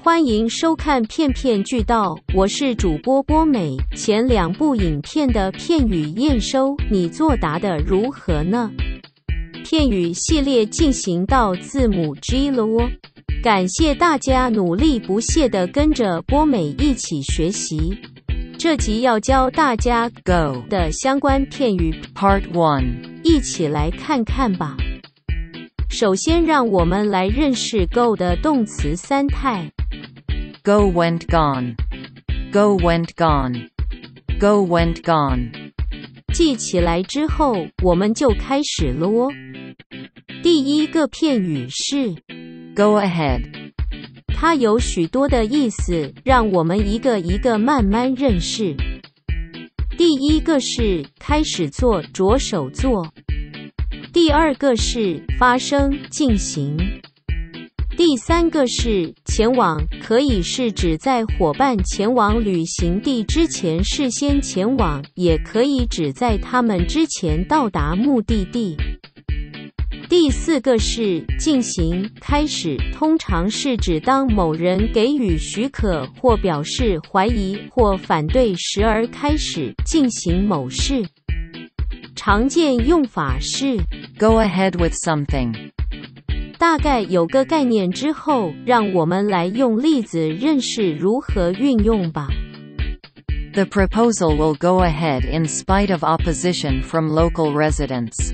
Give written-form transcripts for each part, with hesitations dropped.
欢迎收看片片俱到，我是主播波美。前2部影片的片语验收，你作答的如何呢？片语系列进行到字母 G 了哦，感谢大家努力不懈地跟着波美一起学习。这集要教大家 go 的相关片语 Part 1，一起来看看吧。首先让我们来认识 go 的动词3态。 Go went gone. Go went gone. Go went gone. 记起来之后，我们就开始了哦。第一个片语是 Go ahead. 它有许多的意思，让我们一个一个慢慢认识。第一个是开始做，着手做。第二个是发生，进行。第三个是前往，可以是指在伙伴前往旅行地之前事先前往，也可以指在他们之前到达目的地。第四个是进行，开始，通常是指当某人给予许可或表示怀疑或反对时而开始进行某事。常见用法是 Go ahead with something。 大概有个概念之后，让我们来用例子认识如何运用吧。 The proposal will go ahead in spite of opposition from local residents.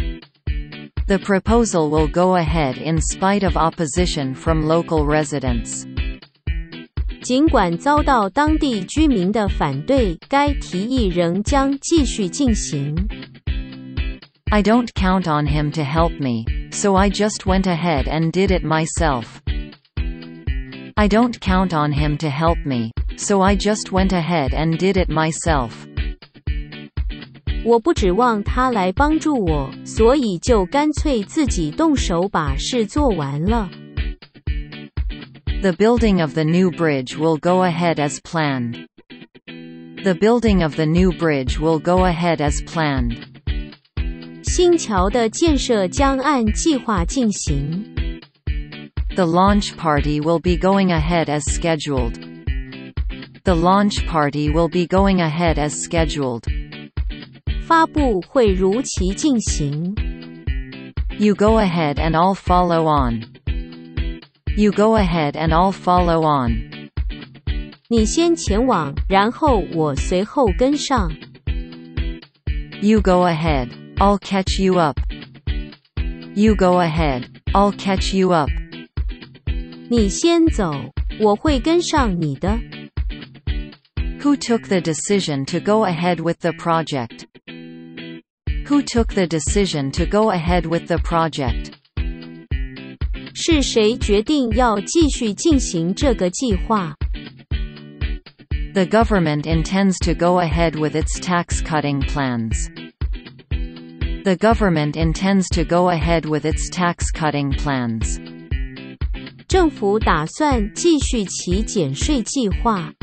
The proposal will go ahead in spite of opposition from local residents. 尽管遭到当地居民的反对，该提议仍将继续进行。 I don't count on him to help me, so I just went ahead and did it myself. I don't count on him to help me, so I just went ahead and did it myself. 我不指望他来帮助我，所以就干脆自己动手把事做完了。 The building of the new bridge will go ahead as planned. The building of the new bridge will go ahead as planned. 新桥的建设将按计划进行。 The launch party will be going ahead as scheduled. The launch party will be going ahead as scheduled. 发布会如期进行。 You go ahead and I'll follow on. You go ahead and I'll follow on. 你先前往，然后我随后跟上。 You go ahead, I'll catch you up. You go ahead, I'll catch you up. 你先走，我会跟上你的。 Who took the decision to go ahead with the project? Who took the decision to go ahead with the project? 是谁决定要继续进行这个计划？ The government intends to go ahead with its tax-cutting plans. The government intends to go ahead with its tax-cutting plans. 政府打算继续其减税计划。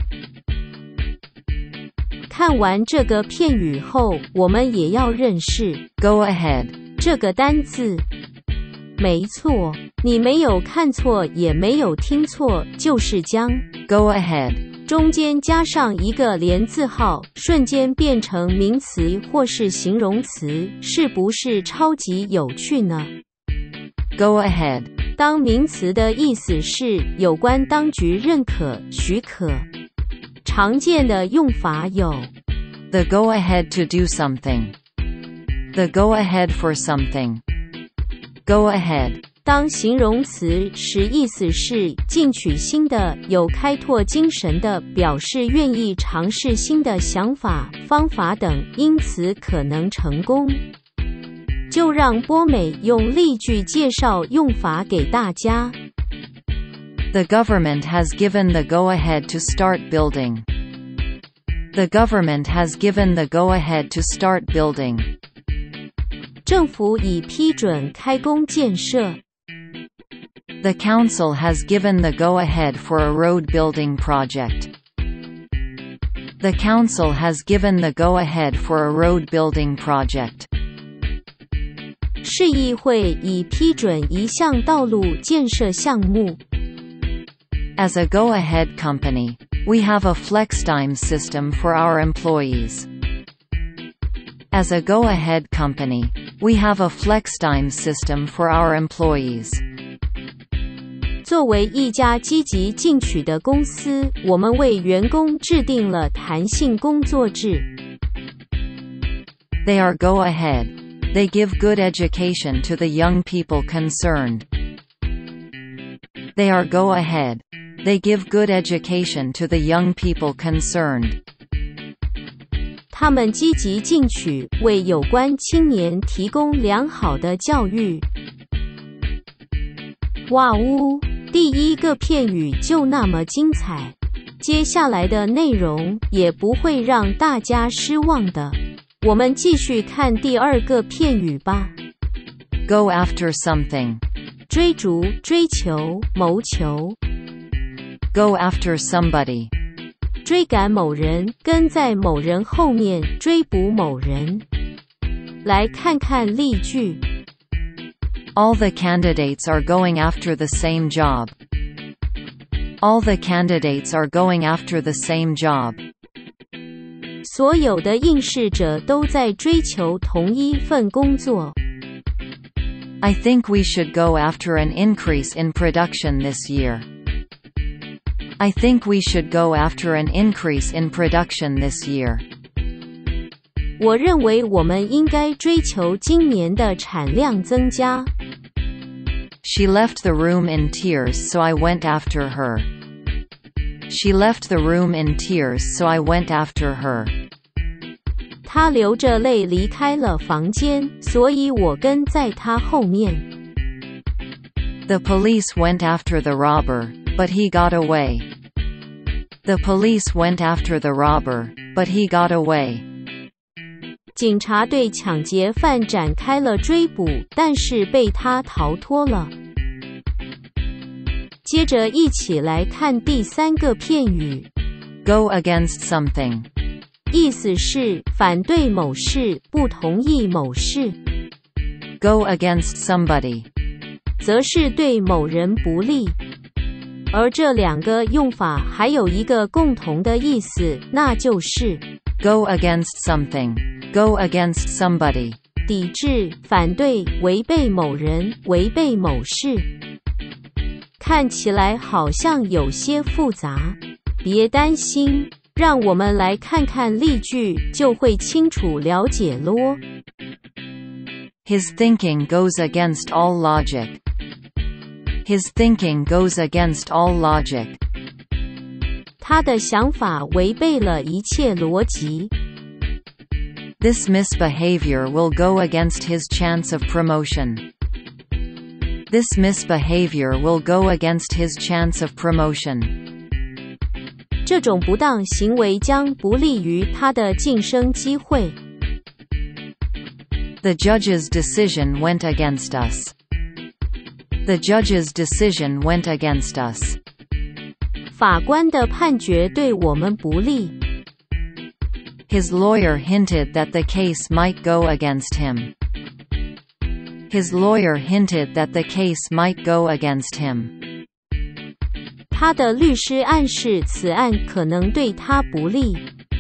看完这个片语后，我们也要认识 Go ahead 这个单字。没错，你没有看错，也没有听错，就是将 Go ahead 中间加上一个连字号，瞬间变成名词或是形容词，是不是超级有趣呢？ Go ahead 当名词的意思是有关当局认可、许可。常见的用法有 The go ahead to do something. The go ahead for something. Go ahead 当形容词时，意思是进取心的、有开拓精神的，表示愿意尝试新的想法、方法等，因此可能成功。就让波美用例句介绍用法给大家。 The government has given the go-ahead to start building. The government has given the go-ahead to start building. 政府已批准开工建设。 The council has given the go-ahead for a road building project. The council has given the go-ahead for a road building project. 市议会已批准一项道路建设项目。 As a go-ahead company, we have a flextime system for our employees. As a go-ahead company, we have a flextime system for our employees. 作为一家积极进取的公司，我们为员工制定了弹性工作制。 They are go-ahead. They give good education to the young people concerned. They are go-ahead. They give good education to the young people concerned. 他们积极进取，为有关青年提供良好的教育。哇呜！第一个片语就那么精彩，接下来的内容也不会让大家失望的。我们继续看第二个片语吧。 Go after something. 追逐、追求、谋求。 Go after somebody. 追赶某人，跟在某人后面，追捕某人。来看看例句。 All the candidates are going after the same job. All the candidates are going after the same job. 所有的应试者都在追求同一份工作。 I think we should go after an increase in production this year. I think we should go after an increase in production this year. 我认为我们应该追求今年的产量增加。 She left the room in tears, so I went after her. She left the room in tears, so I went after her. 她流着泪离开了房间，所以我跟在她后面。 The police went after the robber, but he got away. The police went after the robber, but he got away. 警察对抢劫犯展开了追捕，但是被他逃脱了。接着一起来看第三个片语 Go against something. 意思是反对某事，不同意某事。 Go against somebody. 则是对某人不利。而这两个用法还有一个共同的意思，那就是 Go against something. Go against somebody. 抵制、反对、违背某人、违背某事。看起来好像有些复杂，别担心，让我们来看看例句，就会清楚了解咯。 His thinking goes against all logic. His thinking goes against all logic. 他的想法违背了一切逻辑。 This misbehavior will go against his chance of promotion. This misbehavior will go against his chance of promotion. 这种不当行为将不利于他的晋升机会。 The judge's decision went against us. The judge's decision went against us. 法官的判决对我们不利。 His lawyer hinted that the case might go against him. His lawyer hinted that the case might go against him. 他的律师暗示此案可能对他不利。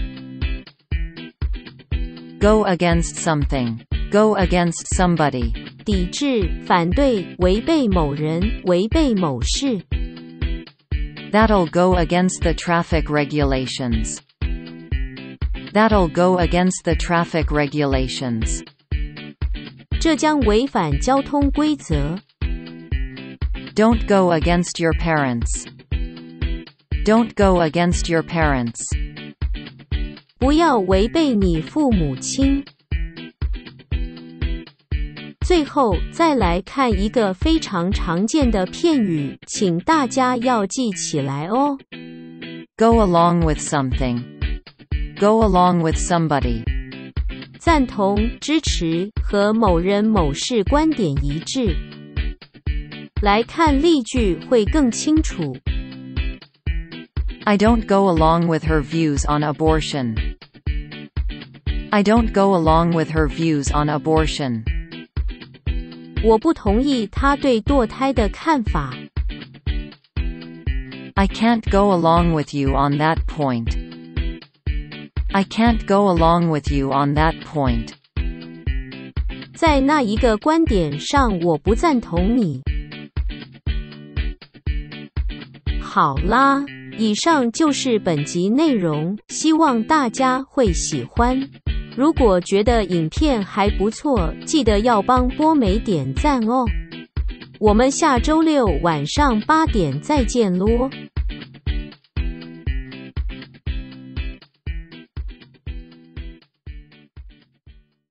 Go against something. Go against somebody. 抵制、反对、违背某人、违背某事。 That'll go against the traffic regulations. That'll go against the traffic regulations. 这将违反交通规则。 Don't go against your parents. Don't go against your parents. 不要违背你父母亲。最后，再来看一个非常常见的片语，请大家要记起来哦。 Go along with something. Go along with somebody. 赞同、支持和某人某事观点一致。来看例句会更清楚。 I don't go along with her views on abortion. I don't go along with her views on abortion. 我不同意她对堕胎的看法。 I can't go along with you on that point. I can't go along with you on that point. 在那一个观点上我不赞同你。好啦，以上就是本集内容，希望大家会喜欢。如果觉得影片还不错，记得要帮波美点赞哦。我们下周六晚上8点再见咯。